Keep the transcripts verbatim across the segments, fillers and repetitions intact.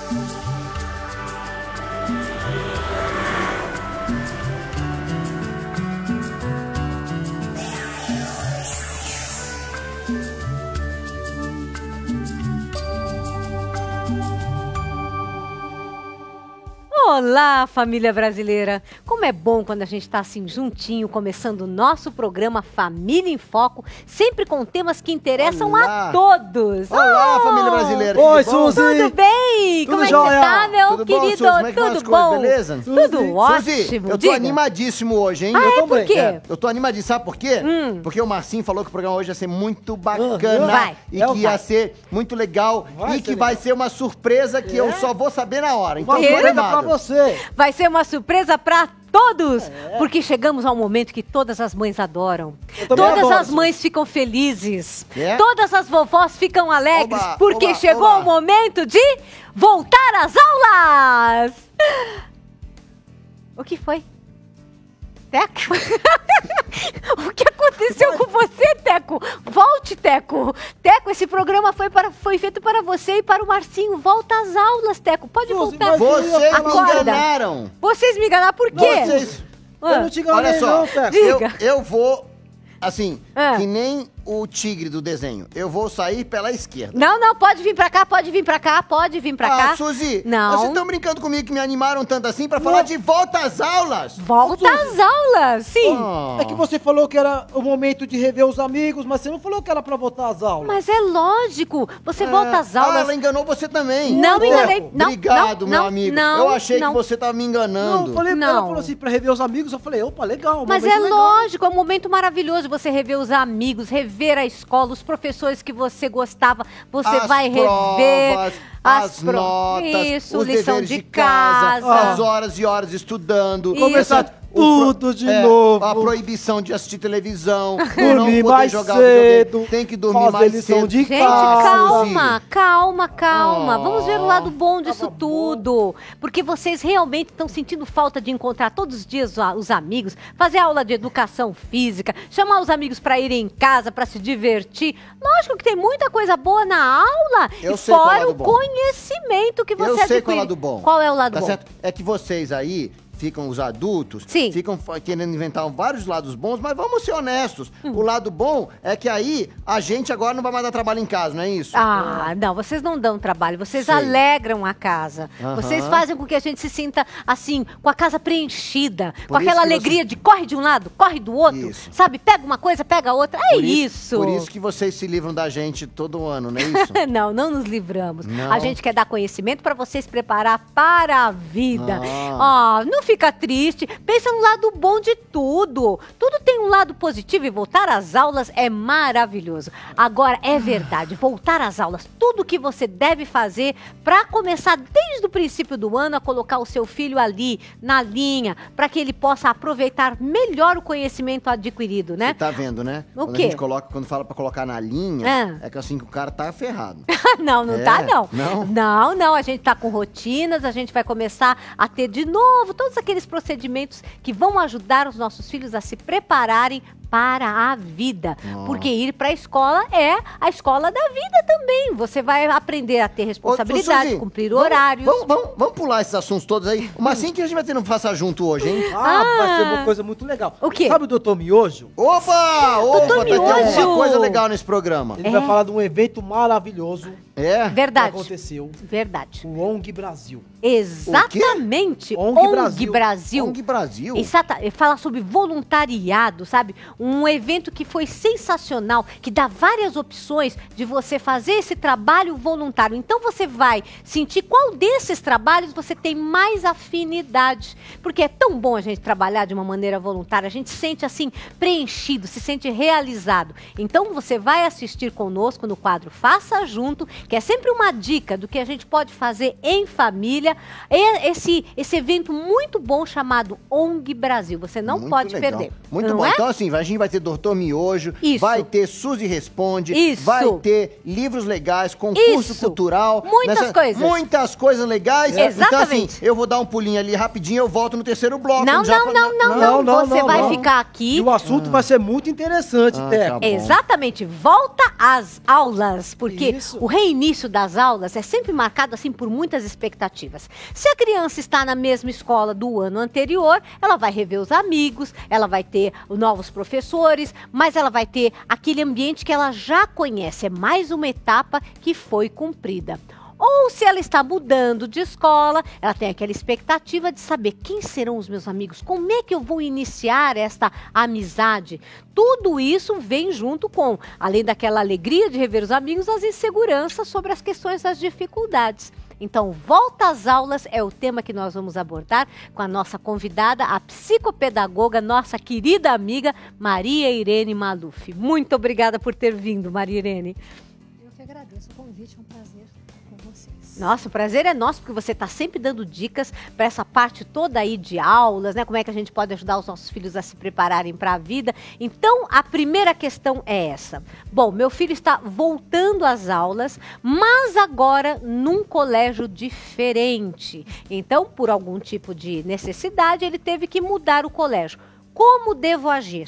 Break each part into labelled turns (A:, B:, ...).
A: Olá, família brasileira! Como é bom quando a gente está assim juntinho, começando o nosso programa Família em Foco, sempre com temas que interessam
B: Olá.
A: a todos.
B: Olá,
A: oh.
B: família brasileira!
C: Oi,
B: Tudo bom?
C: Suzy!
A: Tudo bem?
C: Tudo
A: Como é que
C: jóia?
A: você tá, meu
B: Tudo bom,
A: querido?
B: Suzy? Como é que vão
A: Tudo
B: as coisas,
A: bom?
B: beleza?
A: Tudo
C: Suzy,
A: ótimo.
B: Suzy, eu tô
A: Diga.
B: animadíssimo hoje, hein?
A: Ah,
B: eu
A: é?
C: também.
A: Por quê?
B: É, eu tô animadíssimo, sabe por quê?
A: Hum.
B: Porque o Marcinho falou que o programa hoje ia ser muito bacana.
A: Vai.
B: E
C: É,
B: que ia
C: vai.
B: ser muito legal.
C: Vai
B: e que
C: ser
B: vai
C: legal.
B: ser uma surpresa que
C: É?
B: eu só vou saber na hora. Então,
C: Uma
B: eu tô
C: surpresa pra
B: animado.
C: você.
A: Vai ser uma surpresa para todos,
C: É.
A: porque chegamos ao momento que todas as mães adoram.
C: Eu também
A: Todas
C: adoro,
A: as
C: Suzy.
A: mães ficam felizes.
B: É?
A: Todas as vovós ficam alegres,
B: Oba,
A: porque
B: oba,
A: chegou
B: oba.
A: o momento de voltar às aulas. O que foi? Teco? O que aconteceu com você, Teco? Volte, Teco. Teco, esse programa foi, para, foi feito para você e para o Marcinho. Volta às aulas, Teco. Pode
C: Suzy,
A: voltar.
C: mas-
B: Vocês me
A: Acorda.
B: enganaram.
A: Vocês me enganaram por quê?
B: Vocês...
C: Eu não te enganei,
B: Olha só,
C: não, Teco.
B: eu,
A: Diga.
B: eu vou, assim,
A: Ah.
B: que nem o tigre do desenho. Eu vou sair pela esquerda.
A: Não, não, pode vir pra cá, pode vir pra cá, pode vir pra
B: ah,
A: cá.
B: Suzy,
A: Não.
B: vocês estão brincando comigo que me animaram tanto assim pra falar de volta às aulas?
A: Volta às aulas, sim.
B: Ah.
C: É que você falou que era o momento de rever os amigos, mas você não falou que era pra voltar às aulas.
A: Mas é lógico, você volta às
B: Ah,
A: aulas.
B: ela enganou você também.
A: Não me
B: Pô,
A: enganei. Não,
B: Obrigado,
A: não,
B: meu
A: não,
B: amigo.
A: não,
B: eu achei
A: não.
B: que você tava me enganando.
C: Não, eu falei,
A: Não.
C: ela falou assim, pra rever os amigos, eu falei, opa, legal.
A: Mas
C: momento
A: é
C: legal.
A: lógico, é um momento maravilhoso você rever os amigos, rever a escola, os professores que você gostava, você
B: As
A: vai
B: provas,
A: rever
B: as
A: pro-
B: notas,
A: Isso,
B: os
A: lição
B: deveres
A: de
B: de casa,
A: casa.
B: as horas e horas estudando.
A: Isso.
C: Começar
B: O pro-
C: tudo de
B: é,
C: novo.
B: A proibição de assistir televisão,
C: Dormir
B: não poder
C: mais
B: jogar
C: cedo,
B: videogame, tem que dormir
C: fazer
B: mais
C: lição
B: cedo.
C: de
A: Gente,
C: casa.
A: calma, calma, calma.
B: Oh,
A: Vamos ver o lado bom disso
C: tava bom.
A: tudo. Porque vocês realmente estão sentindo falta de encontrar todos os dias a- os amigos, fazer aula de educação física, chamar os amigos para irem em casa, para se divertir. Lógico que tem muita coisa boa na aula.
B: Eu
A: e
B: sei qual é o
A: fora
B: lado
A: o
B: bom.
A: conhecimento que você
B: Eu sei
A: adquire.
B: qual é o lado bom.
A: Qual é o lado
B: Tá
A: bom?
B: certo? É que vocês aí ficam, os adultos,
A: Sim.
B: ficam fa- querendo inventar vários lados bons, mas vamos ser honestos.
A: Hum.
B: O lado bom é que aí a gente agora não vai mais dar trabalho em casa, não é isso?
A: Ah, não, vocês não dão trabalho, vocês
B: Sei.
A: alegram a casa.
B: Aham.
A: Vocês fazem com que a gente se sinta assim, com a casa preenchida, com
B: Por isso
A: aquela
B: que
A: alegria
B: você-
A: de corre de um lado, corre do outro,
B: Isso.
A: sabe? Pega uma coisa, pega outra. É
B: Por
A: isso.
B: Por isso que vocês se livram da gente todo ano, não é isso?
A: Não, não nos livramos.
B: Não?
A: A gente quer dar conhecimento para vocês preparar para a vida.
B: Ah.
A: Ah, não fica triste. Pensa no lado bom de tudo. Tudo tem um lado positivo e voltar às aulas é maravilhoso. Agora, é verdade, voltar às aulas, tudo que você deve fazer para começar desde o princípio do ano a colocar o seu filho ali, na linha, para que ele possa aproveitar melhor o conhecimento adquirido, né?
B: Você tá vendo, né?
A: O
B: quando
A: quê?
B: a gente coloca, quando fala pra colocar na linha,
A: Ah.
B: é que assim que o cara tá ferrado.
A: Não, não
B: É?
A: tá, não.
B: Não?
A: Não, não. A gente tá com rotinas, a gente vai começar a ter de novo todos aqueles procedimentos que vão ajudar os nossos filhos a se prepararem para a vida.
B: Oh.
A: Porque ir para a escola é a escola da vida também. Você vai aprender a ter
B: Ô,
A: responsabilidade,
B: Suzy,
A: cumprir
B: vamos-
A: horários.
B: Vamos, vamos, vamos pular esses assuntos todos aí. Mas assim que a gente vai ter no Faça Junto hoje, hein?
C: Ah, vai ser
A: Ah.
C: uma coisa muito legal.
A: O quê?
C: Sabe o doutor Miojo?
B: Opa! Opa, vai ter alguma
A: Miojo!
B: coisa legal nesse programa.
C: Ele
A: É.
C: vai falar de um evento maravilhoso
B: É?
C: que
A: Verdade.
C: aconteceu.
A: Verdade.
C: O O N G Brasil.
A: Exatamente.
C: O N G Brasil.
A: Brasil.
B: O N G Brasil.
A: Exata, ele fala sobre voluntariado, sabe? Um evento que foi sensacional, que dá várias opções de você fazer esse trabalho voluntário. Então você vai sentir qual desses trabalhos você tem mais afinidade. Porque é tão bom a gente trabalhar de uma maneira voluntária, a gente se sente assim preenchido, se sente realizado. Então você vai assistir conosco no quadro Faça Junto, que é sempre uma dica do que a gente pode fazer em família. E esse, esse evento muito bom chamado O N G Brasil. Você não
B: Muito
A: pode
B: legal.
A: perder.
B: Muito
A: não
B: bom.
A: é?
B: Então, assim, a gente vai ter Doutor Miojo,
A: Isso.
B: vai ter Suzy Responde,
A: Isso.
B: vai ter livros legais, concurso
A: Isso.
B: cultural.
A: Muitas coisas.
B: Muitas coisas legais. Então,
A: Exatamente.
B: assim, eu vou dar um pulinho ali rapidinho, eu volto no terceiro bloco.
A: Não,
B: já
A: não,
B: pra-
A: não, não, não,
C: Não, não,
A: Você
C: não,
A: vai
C: não.
A: ficar aqui.
C: E o assunto vai ser muito interessante,
B: Ah,
C: Teco.
B: tá bom.
A: Exatamente, volta às aulas, porque
C: Isso.
A: o início das aulas é sempre marcado assim por muitas expectativas. Se a criança está na mesma escola do ano anterior, ela vai rever os amigos, ela vai ter novos professores, mas ela vai ter aquele ambiente que ela já conhece. É mais uma etapa que foi cumprida. Ou se ela está mudando de escola, ela tem aquela expectativa de saber quem serão os meus amigos, como é que eu vou iniciar esta amizade. Tudo isso vem junto com, além daquela alegria de rever os amigos, as inseguranças sobre as questões das dificuldades. Então, volta às aulas é o tema que nós vamos abordar com a nossa convidada, a psicopedagoga, nossa querida amiga Maria Irene Maluf. Muito obrigada por ter vindo, Maria Irene.
D: Eu que agradeço o convite, é um prazer estar com vocês.
A: Nossa, o prazer é nosso, porque você está sempre dando dicas para essa parte toda aí de aulas, né? Como é que a gente pode ajudar os nossos filhos a se prepararem para a vida. Então, a primeira questão é essa. Bom, meu filho está voltando às aulas, mas agora num colégio diferente. Então, por algum tipo de necessidade, ele teve que mudar o colégio. Como devo agir?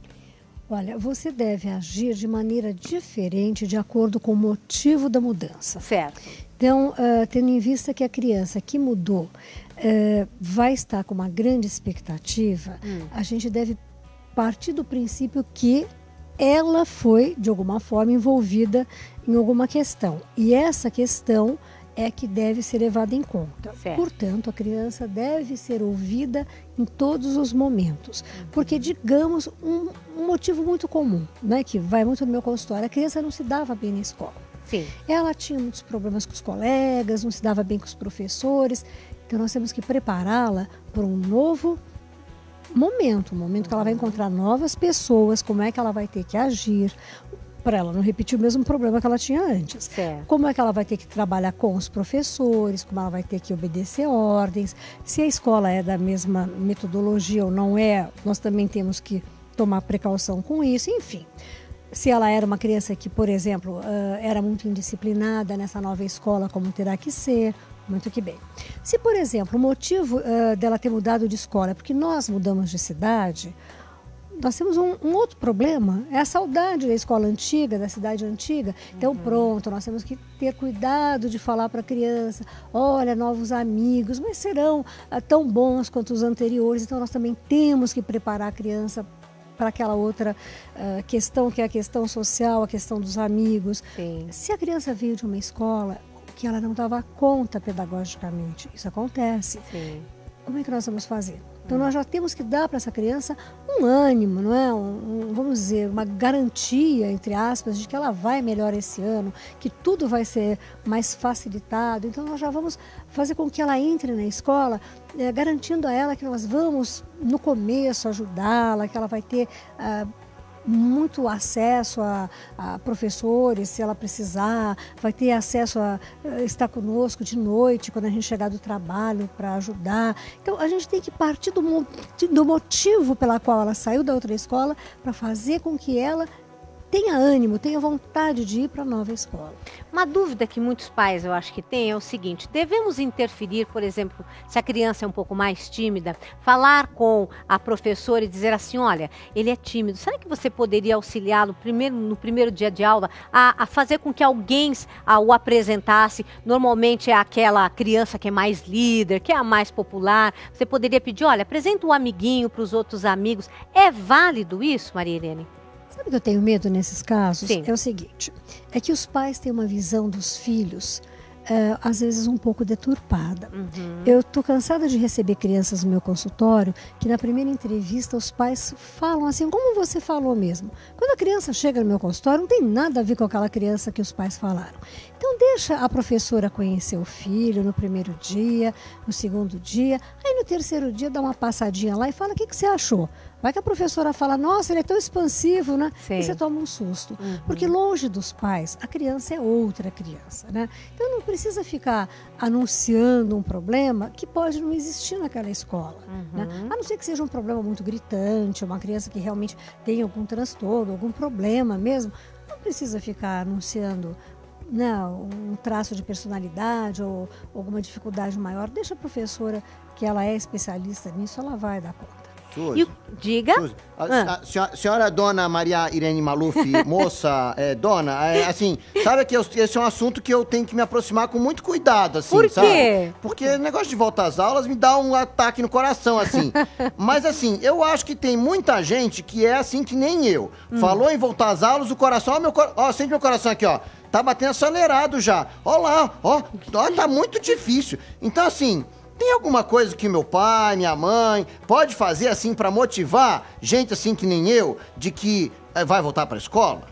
D: Olha, você deve agir de maneira diferente de acordo com o motivo da mudança.
A: Certo.
D: Então, uh, tendo em vista que a criança que mudou uh, vai estar com uma grande expectativa, hum. a gente deve partir do princípio que ela foi, de alguma forma, envolvida em alguma questão. E essa questão é que deve ser levada em conta.
A: Certo.
D: Portanto, a criança deve ser ouvida em todos os momentos. Uhum. Porque, digamos, um, um motivo muito comum, né, que vai muito no meu consultório, a criança não se dava bem na escola.
A: Sim.
D: Ela tinha muitos problemas com os colegas, não se dava bem com os professores. Então, nós temos que prepará-la para um novo momento, um momento que ela vai encontrar novas pessoas, como é que ela vai ter que agir, para ela não repetir o mesmo problema que ela tinha antes.
A: Certo.
D: Como é que ela vai ter que trabalhar com os professores, como ela vai ter que obedecer ordens, se a escola é da mesma metodologia ou não é, nós também temos que tomar precaução com isso, enfim. Se ela era uma criança que, por exemplo, era muito indisciplinada nessa nova escola, como terá que ser, muito que bem. Se, por exemplo, o motivo dela ter mudado de escola é porque nós mudamos de cidade, nós temos um, um outro problema, é a saudade da escola antiga, da cidade antiga. Então, uhum. pronto, nós temos que ter cuidado de falar para a criança, olha, novos amigos, mas serão ah, tão bons quanto os anteriores. Então, nós também temos que preparar a criança para aquela outra uh, questão, que é a questão social, a questão dos amigos.
A: Sim.
D: Se a criança veio de uma escola que ela não dava conta pedagogicamente, isso acontece.
A: Sim.
D: Como é que nós vamos fazer? Então, nós já temos que dar para essa criança um ânimo, não é? Um, um, vamos dizer, uma garantia, entre aspas, de que ela vai melhor esse ano, que tudo vai ser mais facilitado. Então, nós já vamos fazer com que ela entre na escola, é, garantindo a ela que nós vamos, no começo, ajudá-la, que ela vai ter ah, muito acesso a, a professores, se ela precisar, vai ter acesso a, a estar conosco de noite, quando a gente chegar do trabalho, para ajudar. Então, a gente tem que partir do, do motivo pela qual ela saiu da outra escola, para fazer com que ela tenha ânimo, tenha vontade de ir para a nova escola.
A: Uma dúvida que muitos pais, eu acho que têm, é o seguinte: devemos interferir, por exemplo, se a criança é um pouco mais tímida, falar com a professora e dizer assim, olha, ele é tímido, será que você poderia auxiliá-lo primeiro, no primeiro dia de aula a, a fazer com que alguém a, o apresentasse? Normalmente é aquela criança que é mais líder, que é a mais popular. Você poderia pedir, olha, apresenta um amiguinho para os outros amigos. É válido isso, Maria Irene?
D: Sabe o que eu tenho medo nesses casos?
A: Sim.
D: É o seguinte, é que os pais têm uma visão dos filhos, uh, às vezes um pouco deturpada.
A: Uhum.
D: Eu estou cansada de receber crianças no meu consultório que na primeira entrevista os pais falam assim, como você falou mesmo. Quando a criança chega no meu consultório, não tem nada a ver com aquela criança que os pais falaram. Então deixa a professora conhecer o filho no primeiro dia, no segundo dia, aí no terceiro dia dá uma passadinha lá e fala, o que, que você achou? Vai que a professora fala, nossa, ele é tão expansivo, né?
A: Sim.
D: E você toma um susto.
A: Uhum.
D: Porque longe dos pais, a criança é outra criança, né? Então não precisa ficar anunciando um problema que pode não existir naquela escola.
A: Uhum.
D: Né? A não ser que seja um problema muito gritante, uma criança que realmente tem algum transtorno, algum problema mesmo. Não precisa ficar anunciando, não, um traço de personalidade ou alguma dificuldade maior. Deixa a professora, que ela é especialista nisso, ela vai dar conta.
B: Suzy,
A: E o- diga.
B: Suzy, a,
A: Ah.
B: a senhora, senhora dona Maria Irene Maluf, moça, é, dona, é, assim, sabe que eu- esse é um assunto que eu tenho que me aproximar com muito cuidado, assim,
A: Por
B: sabe?
A: quê?
B: Porque o negócio de voltar às aulas me dá um ataque no coração, assim. Mas, assim, eu acho que tem muita gente que é assim que nem eu.
A: Hum.
B: Falou em voltar às aulas, o coração, ó, meu, cor- ó, sente meu coração aqui, ó. Tá batendo acelerado já. Ó lá, ó, ó, tá muito difícil. Então, assim, tem alguma coisa que meu pai, minha mãe, pode fazer, assim, pra motivar gente assim que nem eu, de que eh, vai voltar pra escola?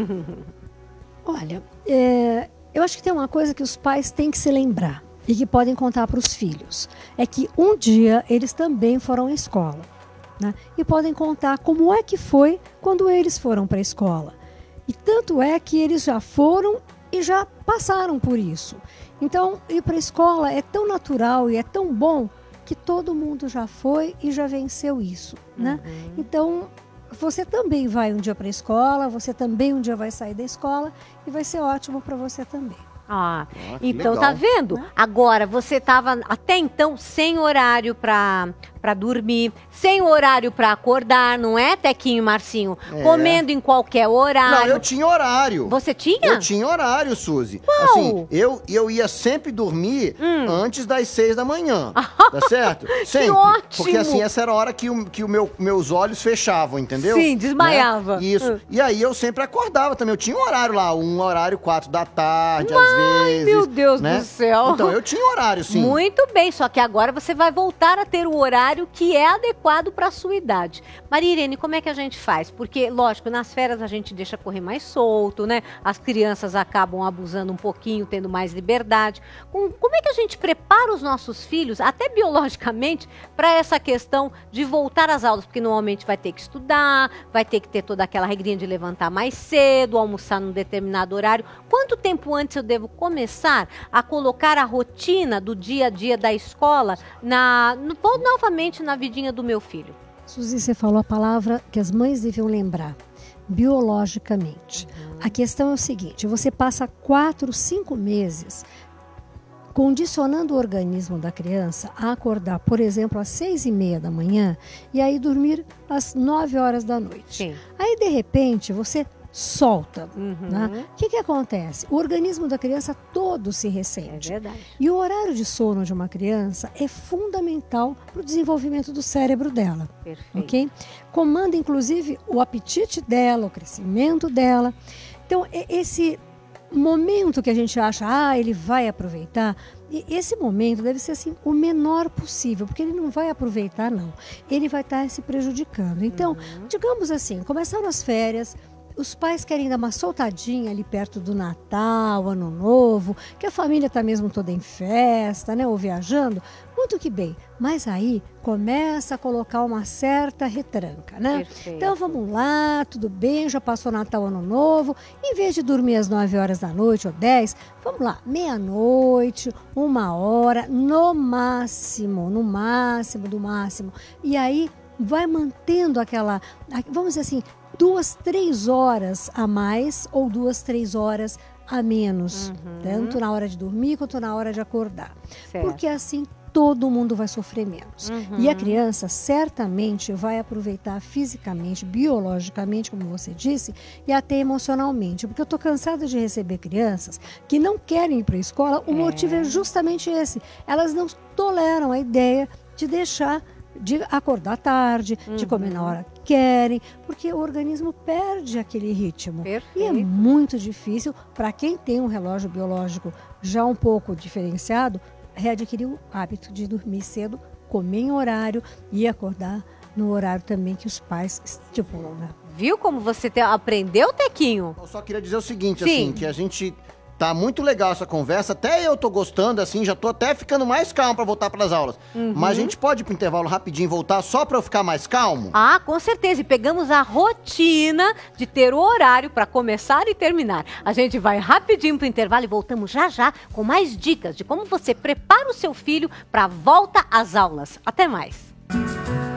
D: Olha, é, eu acho que tem uma coisa que os pais têm que se lembrar e que podem contar para os filhos. É que um dia eles também foram à escola, né? E podem contar como é que foi quando eles foram para a escola. E tanto é que eles já foram e já passaram por isso. Então, ir para a escola é tão natural e é tão bom que todo mundo já foi e já venceu isso, né? Então, você também vai um dia para a escola, você também um dia vai sair da escola e vai ser ótimo para você também.
A: Ah,
B: Ah, que
A: então
B: legal.
A: tá vendo?
D: Né?
A: Agora, você tava até então sem horário pra, pra dormir, sem horário pra acordar, não é, Tequinho e Marcinho?
B: É.
A: Comendo em qualquer
B: Não,
A: horário.
B: eu tinha horário.
A: Você tinha?
B: Eu tinha horário, Suzy.
A: Qual?
B: Assim, eu, eu ia sempre dormir
A: Hum.
B: antes das seis da manhã. Tá certo? Sempre.
A: ótimo!
B: Porque assim, essa era a hora que, o, que o meu, meus olhos fechavam, entendeu?
A: Sim, desmaiava.
B: Né? Isso.
A: Hum.
B: E aí eu sempre acordava também. Eu tinha um horário lá, um horário quatro da tarde, às vezes.
A: meu Deus
B: né?
A: do céu.
B: Então, eu tinha horário, sim.
A: Muito bem, só que agora você vai voltar a ter o horário que é adequado para a sua idade. Maria Irene, como é que a gente faz? Porque, lógico, nas férias a gente deixa correr mais solto, né? As crianças acabam abusando um pouquinho, tendo mais liberdade. Com- Como é que a gente prepara os nossos filhos, até biologicamente, para essa questão de voltar às aulas? Porque normalmente vai ter que estudar, vai ter que ter toda aquela regrinha de levantar mais cedo, almoçar num determinado horário. Quanto tempo antes eu devo começar a colocar a rotina do dia a dia da escola na, no, vou novamente na vidinha do meu filho?
D: Suzy, você falou a palavra que as mães deviam lembrar, biologicamente. A questão é o seguinte, você passa quatro, cinco meses condicionando o organismo da criança a acordar, por exemplo, às seis e meia da manhã e aí dormir às nove horas da noite.
A: Sim.
D: Aí, de repente, você solta.
A: Uhum.
D: Né? O que, que acontece? O organismo da criança todo se
A: É
D: ressente.
A: verdade.
D: E o horário de sono de uma criança é fundamental para o desenvolvimento do cérebro dela.
A: Perfeito.
D: Ok? Comanda, inclusive, o apetite dela, o crescimento dela. Então, e- esse momento que a gente acha, ah, ele vai aproveitar, e esse momento deve ser assim o menor possível, porque ele não vai aproveitar, não. Ele vai estar se prejudicando. Então, digamos assim, começaram as férias, os pais querem dar uma soltadinha ali perto do Natal, Ano Novo, que a família está mesmo toda em festa, né, ou viajando, muito que bem. Mas aí começa a colocar uma certa retranca, né?
A: Perfeito.
D: Então vamos lá, tudo bem, já passou Natal, Ano Novo, em vez de dormir às nove horas da noite ou dez, vamos lá, meia-noite, uma hora, no máximo, no máximo, do máximo. E aí vai mantendo aquela, vamos dizer assim, duas, três horas a mais ou duas, três horas a menos, tanto na hora de dormir quanto na hora de acordar.
A: Certo.
D: Porque assim todo mundo vai sofrer menos. E a criança certamente vai aproveitar fisicamente, biologicamente, como você disse, e até emocionalmente. Porque eu estou cansada de receber crianças que não querem ir para a escola, o
A: É.
D: motivo é justamente esse. Elas não toleram a ideia de deixar de acordar tarde, de comer na hora que querem, porque o organismo perde aquele ritmo. E é
A: Perfeito.
D: muito difícil para quem tem um relógio biológico já um pouco diferenciado, readquirir o hábito de dormir cedo, comer em horário e acordar no horário também que os pais estipulam, né?
A: Viu como você te- aprendeu, Tequinho?
B: Eu só queria dizer o seguinte,
A: Sim.
B: assim, que a gente... Tá muito legal essa conversa, até eu tô gostando, assim, já tô até ficando mais calmo pra voltar pras aulas. Mas a gente pode ir pro intervalo rapidinho e voltar só pra eu ficar mais calmo?
A: Ah, com certeza. E pegamos a rotina de ter o horário para começar e terminar. A gente vai rapidinho pro intervalo e voltamos já já com mais dicas de como você prepara o seu filho para a volta às aulas. Até mais.